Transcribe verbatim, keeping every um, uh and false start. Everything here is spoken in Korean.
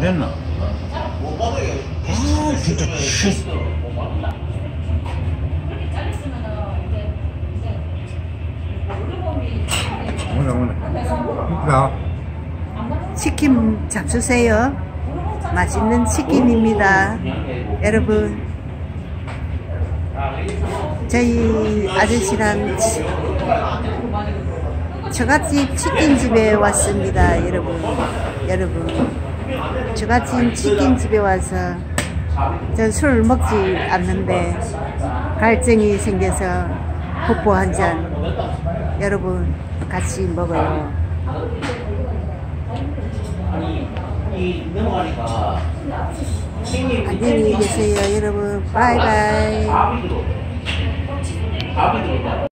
됐나? 아 진짜 씨. 오늘 오늘 이쁘다. 치킨 잡수세요. 맛있는 치킨입니다. 여러분, 저희 아저씨랑 처갓집 치킨집에 왔습니다. 여러분 여러분 처갓집 치킨집에 와서 전 술 먹지 않는데 갈증이 생겨서 뽀뽀 한잔 여러분 같이 먹어요. 안녕히 계세요 여러분. 바이바이.